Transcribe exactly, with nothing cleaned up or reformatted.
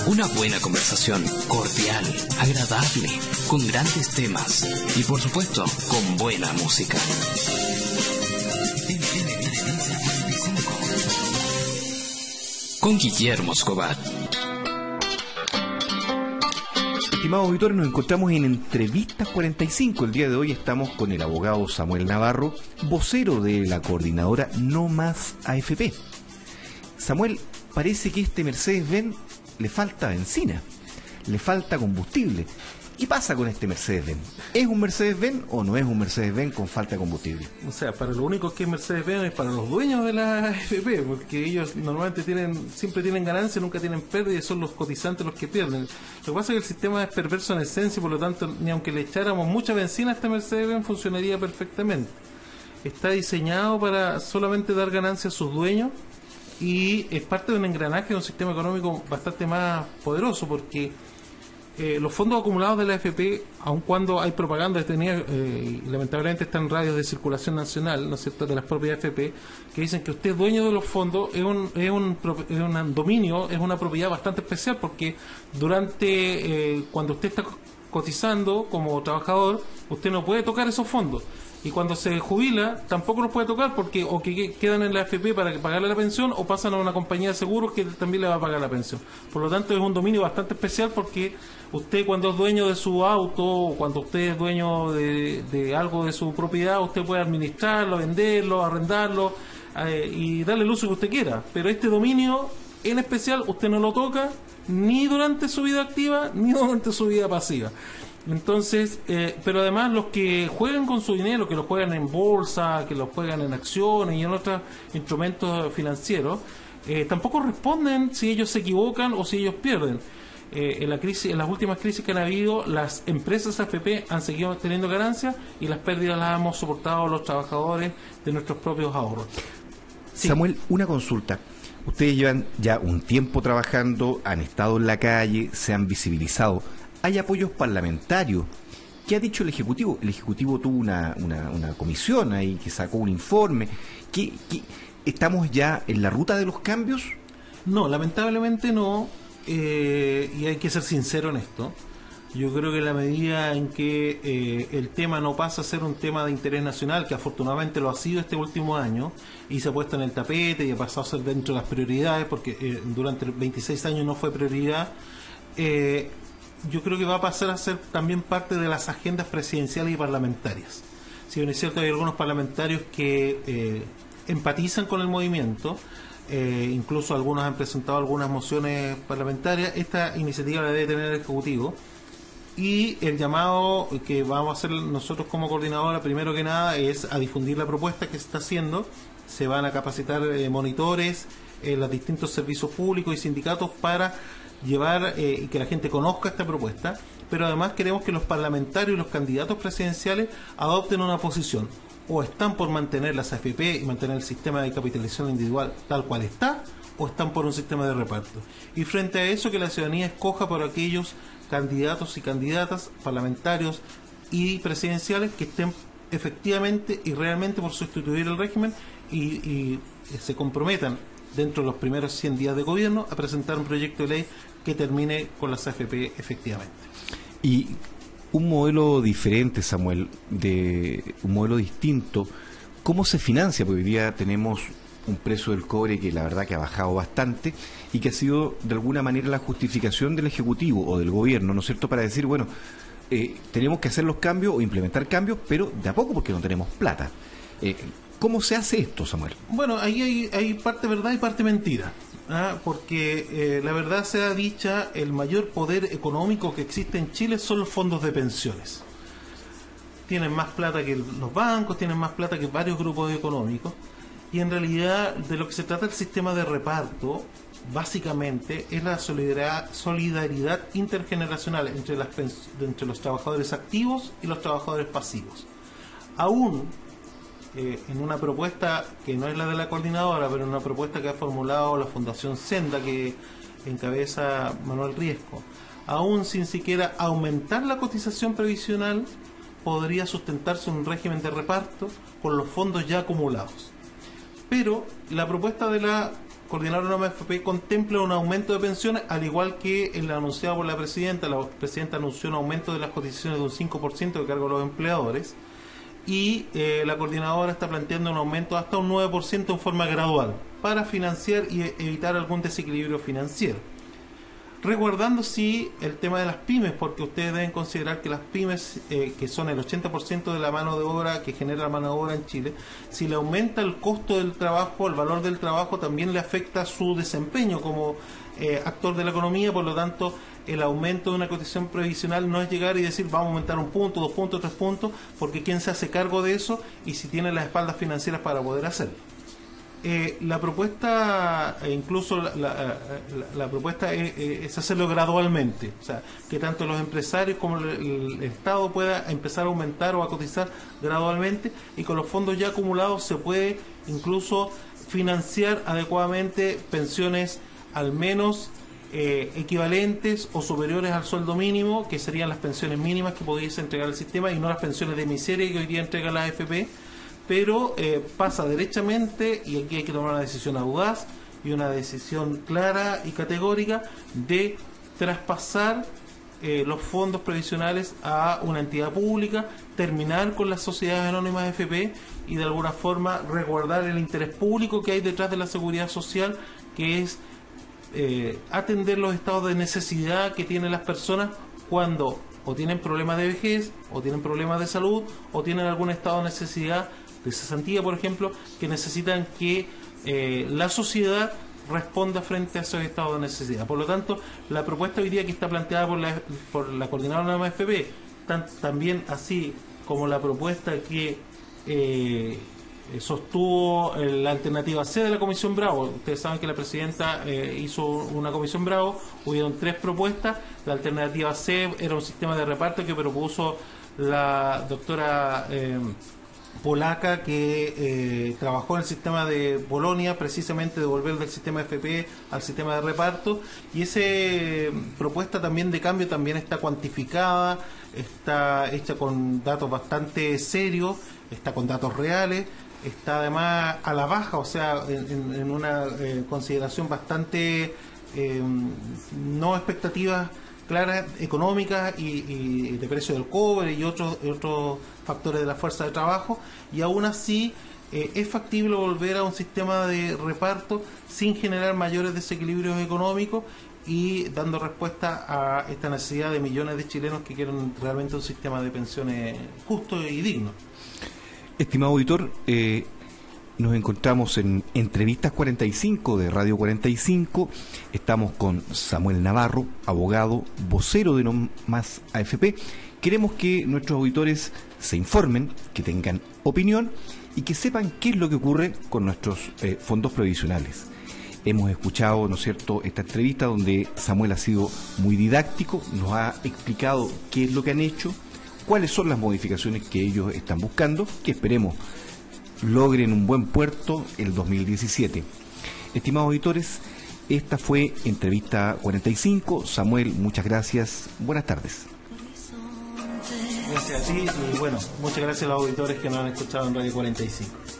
Una buena conversación, cordial, agradable, con grandes temas y por supuesto, con buena música. Con Guillermo Escobar. Estimados auditores, nos encontramos en Entrevistas cuarenta y cinco. El día de hoy estamos con el abogado Samuel Navarro, vocero de la coordinadora No Más A F P. Samuel, parece que este Mercedes-Benz le falta benzina, le falta combustible. ¿Qué pasa con este Mercedes-Benz? ¿Es un Mercedes-Benz o no es un Mercedes-Benz con falta de combustible? O sea, para lo único que es Mercedes-Benz es para los dueños de la A F P, porque ellos normalmente tienen, siempre tienen ganancia, nunca tienen pérdida, y son los cotizantes los que pierden. Lo que pasa es que el sistema es perverso en esencia, y por lo tanto, ni aunque le echáramos mucha benzina a este Mercedes-Benz, funcionaría perfectamente. Está diseñado para solamente dar ganancia a sus dueños, y es parte de un engranaje de un sistema económico bastante más poderoso, porque Eh, los fondos acumulados de la A F P, aun cuando hay propaganda detenida, eh, y lamentablemente están en radios de circulación nacional, ¿no es cierto?, de las propias A F P, que dicen que usted es dueño de los fondos, es un, es un, es un dominio, es una propiedad bastante especial, porque durante, eh, cuando usted está cotizando como trabajador, usted no puede tocar esos fondos. Y cuando se jubila, tampoco los puede tocar, porque o que quedan en la A F P para pagarle la pensión, o pasan a una compañía de seguros que también le va a pagar la pensión. Por lo tanto, es un dominio bastante especial, porque usted, cuando es dueño de su auto, o cuando usted es dueño de, de algo de su propiedad, usted puede administrarlo, venderlo, arrendarlo, eh, y darle el uso que usted quiera. Pero este dominio, en especial, usted no lo toca ni durante su vida activa, ni durante su vida pasiva. Entonces, eh, pero además los que juegan con su dinero, que lo juegan en bolsa, que lo juegan en acciones y en otros instrumentos financieros, eh, tampoco responden si ellos se equivocan o si ellos pierden. Eh, en la crisis, en las últimas crisis que han habido, las empresas A F P han seguido teniendo ganancias, y las pérdidas las hemos soportado los trabajadores de nuestros propios ahorros. Sí. Samuel, una consulta. Ustedes llevan ya un tiempo trabajando, han estado en la calle, se han visibilizado. Hay apoyos parlamentarios. ¿Qué ha dicho el Ejecutivo? El Ejecutivo tuvo una, una, una comisión ahí que sacó un informe. ¿Qué, qué, ¿Estamos ya en la ruta de los cambios? No, lamentablemente no, eh, y hay que ser sincero en esto. Yo creo que en la medida en que eh, el tema no pasa a ser un tema de interés nacional, que afortunadamente lo ha sido este último año, y se ha puesto en el tapete y ha pasado a ser dentro de las prioridades, porque eh, durante veintiséis años no fue prioridad, eh, yo creo que va a pasar a ser también parte de las agendas presidenciales y parlamentarias. Si bien es cierto, hay algunos parlamentarios que eh, empatizan con el movimiento, eh, incluso algunos han presentado algunas mociones parlamentarias, esta iniciativa la debe tener el Ejecutivo, y el llamado que vamos a hacer nosotros como coordinadora, primero que nada, es a difundir la propuesta que se está haciendo. Se van a capacitar eh, monitores en los distintos servicios públicos y sindicatos para llevar eh, y que la gente conozca esta propuesta, pero además queremos que los parlamentarios y los candidatos presidenciales adopten una posición: o están por mantener las A F P y mantener el sistema de capitalización individual tal cual está, o están por un sistema de reparto. Y frente a eso, que la ciudadanía escoja por aquellos candidatos y candidatas parlamentarios y presidenciales que estén efectivamente y realmente por sustituir el régimen, y, y se comprometan dentro de los primeros cien días de gobierno a presentar un proyecto de ley que termine con las A F P efectivamente. Y un modelo diferente, Samuel, de un modelo distinto, ¿cómo se financia? Porque hoy día tenemos un precio del cobre que la verdad que ha bajado bastante, y que ha sido de alguna manera la justificación del Ejecutivo o del Gobierno, ¿no es cierto?, para decir, bueno, eh, tenemos que hacer los cambios o implementar cambios, pero de a poco, porque no tenemos plata. Eh, ¿Cómo se hace esto, Samuel? Bueno, ahí hay, hay parte verdad y parte mentira, ¿ah? Porque eh, la verdad sea dicha, el mayor poder económico que existe en Chile son los fondos de pensiones. Tienen más plata que los bancos, tienen más plata que varios grupos económicos, y en realidad de lo que se trata el sistema de reparto, básicamente, es la solidaridad, solidaridad intergeneracional entre, las, entre los trabajadores activos y los trabajadores pasivos. Aún Eh, en una propuesta que no es la de la coordinadora, pero una propuesta que ha formulado la Fundación Senda, que encabeza Manuel Riesco, aún sin siquiera aumentar la cotización previsional, podría sustentarse un régimen de reparto con los fondos ya acumulados. Pero la propuesta de la coordinadora de normas de A F P contempla un aumento de pensiones, al igual que el anunciado por la presidenta. La presidenta anunció un aumento de las cotizaciones de un cinco por ciento de cargo a los empleadores, y eh, la coordinadora está planteando un aumento hasta un nueve por ciento en forma gradual para financiar y evitar algún desequilibrio financiero. Resguardando sí el tema de las pymes, porque ustedes deben considerar que las pymes, eh, que son el ochenta por ciento de la mano de obra que genera la mano de obra en Chile, si le aumenta el costo del trabajo, el valor del trabajo, también le afecta su desempeño como eh, actor de la economía. Por lo tanto, el aumento de una cotización previsional no es llegar y decir vamos a aumentar un punto, dos puntos, tres puntos, porque quién se hace cargo de eso y si tiene las espaldas financieras para poder hacerlo. Eh, la propuesta, e incluso la, la, la, la propuesta es, es hacerlo gradualmente, o sea, que tanto los empresarios como el, el Estado pueda empezar a aumentar o a cotizar gradualmente, y con los fondos ya acumulados se puede incluso financiar adecuadamente pensiones al menos eh, equivalentes o superiores al sueldo mínimo, que serían las pensiones mínimas que pudiese entregar el sistema y no las pensiones de miseria que hoy día entrega la A F P. Pero eh, pasa derechamente, y aquí hay que tomar una decisión audaz y una decisión clara y categórica de traspasar eh, los fondos previsionales a una entidad pública, terminar con las sociedades anónimas A F P y de alguna forma resguardar el interés público que hay detrás de la seguridad social, que es eh, atender los estados de necesidad que tienen las personas cuando o tienen problemas de vejez, o tienen problemas de salud, o tienen algún estado de necesidad de cesantía, por ejemplo, que necesitan que eh, la sociedad responda frente a esos estados de necesidad. Por lo tanto, la propuesta hoy día que está planteada por la, por la coordinadora de la A F P, tan, también así como la propuesta que eh, sostuvo la alternativa C de la Comisión Bravo. Ustedes saben que la presidenta eh, hizo una Comisión Bravo, hubieron tres propuestas. La alternativa C era un sistema de reparto que propuso la doctora eh, polaca, que eh, trabajó en el sistema de Polonia, precisamente devolver del sistema F P al sistema de reparto, y esa eh, propuesta también de cambio también está cuantificada, está hecha con datos bastante serios, está con datos reales, está además a la baja, o sea, en, en una eh, consideración bastante eh, no expectativas claras económicas y, y de precio del cobre y otros otros factores de la fuerza de trabajo, y aún así eh, es factible volver a un sistema de reparto sin generar mayores desequilibrios económicos y dando respuesta a esta necesidad de millones de chilenos que quieren realmente un sistema de pensiones justo y digno. Estimado auditor, eh, nos encontramos en Entrevistas cuarenta y cinco de Radio cuarenta y cinco. Estamos con Samuel Navarro, abogado, vocero de No Más A F P. Queremos que nuestros auditores se informen, que tengan opinión y que sepan qué es lo que ocurre con nuestros eh, fondos previsionales. Hemos escuchado, ¿no es cierto?, esta entrevista donde Samuel ha sido muy didáctico, nos ha explicado qué es lo que han hecho, cuáles son las modificaciones que ellos están buscando, que esperemos logren un buen puerto el dos mil diecisiete. Estimados auditores, esta fue Entrevista cuarenta y cinco. Samuel, muchas gracias. Buenas tardes. Gracias a ti y bueno, muchas gracias a los auditores que nos han escuchado en Radio cuarenta y cinco.